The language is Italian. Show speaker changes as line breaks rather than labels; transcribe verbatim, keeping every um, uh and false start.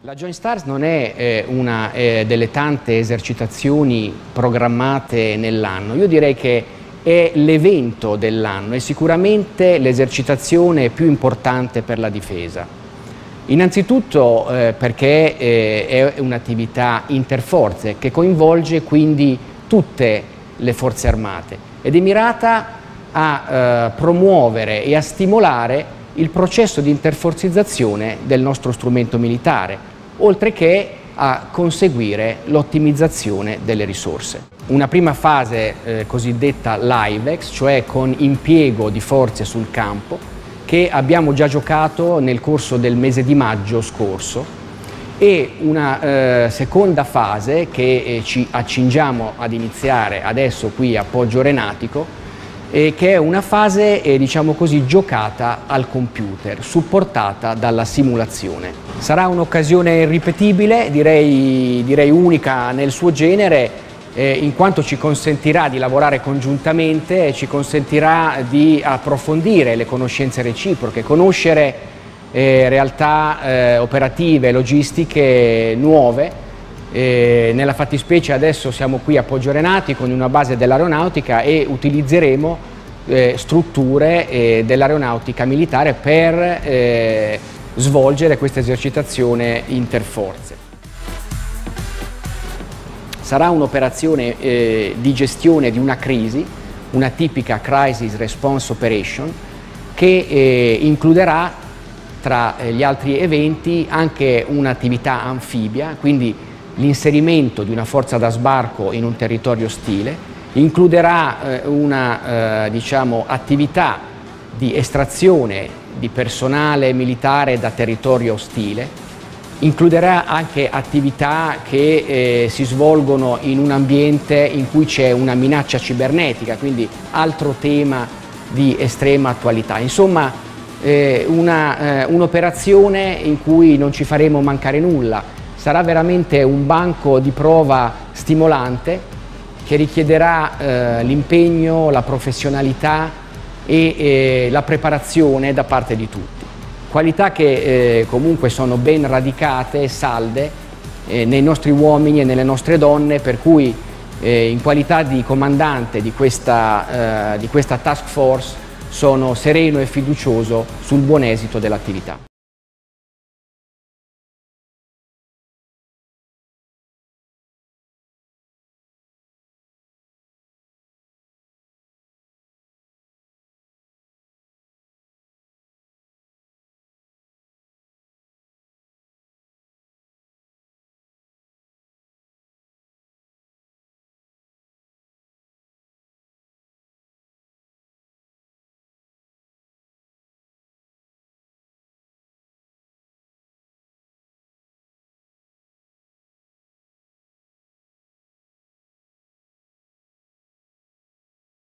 La Joint Stars non è eh, una eh, delle tante esercitazioni programmate nell'anno, io direi che è l'evento dell'anno, è sicuramente l'esercitazione più importante per la difesa. Innanzitutto eh, perché eh, è un'attività interforze che coinvolge quindi tutte le forze armate ed è mirata a eh, promuovere e a stimolare il processo di interforzizzazione del nostro strumento militare, oltre che a conseguire l'ottimizzazione delle risorse. Una prima fase eh, cosiddetta LiveEx, cioè con impiego di forze sul campo, che abbiamo già giocato nel corso del mese di maggio scorso, e una eh, seconda fase che eh, ci accingiamo ad iniziare adesso qui a Poggio Renatico, e che è una fase, eh, diciamo così, giocata al computer, supportata dalla simulazione. Sarà un'occasione irripetibile, direi, direi unica nel suo genere, eh, in quanto ci consentirà di lavorare congiuntamente e ci consentirà di approfondire le conoscenze reciproche, conoscere eh, realtà eh, operative, logistiche nuove. Eh, nella fattispecie adesso siamo qui a Poggio Renatico con una base dell'aeronautica e utilizzeremo eh, strutture eh, dell'aeronautica militare per eh, svolgere questa esercitazione interforze. Sarà un'operazione eh, di gestione di una crisi, una tipica Crisis Response Operation, che eh, includerà tra gli altri eventi anche un'attività anfibia, quindi l'inserimento di una forza da sbarco in un territorio ostile, includerà eh, una eh, diciamo, attività di estrazione di personale militare da territorio ostile, includerà anche attività che eh, si svolgono in un ambiente in cui c'è una minaccia cibernetica, quindi altro tema di estrema attualità. Insomma, eh, una, eh, un'operazione in cui non ci faremo mancare nulla. Sarà veramente un banco di prova stimolante che richiederà eh, l'impegno, la professionalità e eh, la preparazione da parte di tutti. Qualità che eh, comunque sono ben radicate e salde eh, nei nostri uomini e nelle nostre donne, per cui eh, in qualità di comandante di questa, eh, di questa task force sono sereno e fiducioso sul buon esito dell'attività.